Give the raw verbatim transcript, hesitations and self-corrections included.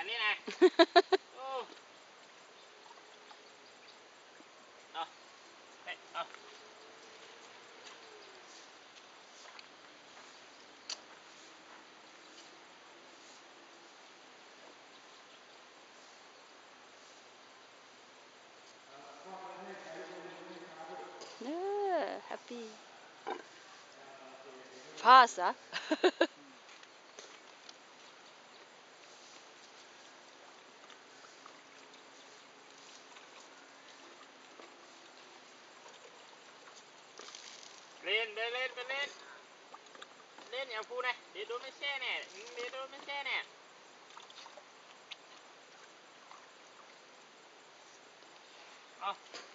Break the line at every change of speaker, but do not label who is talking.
นี่นะโอ้เอาเฮ้ยเอา
เออแฮปปี้ฟาสอะ
เล่นไปเล่นไปเล่นเล่นอย่าพูดนะเดี๋ยวโดนไม่แช่แน่เดี๋ยวโดนไม่แช่แน่เอา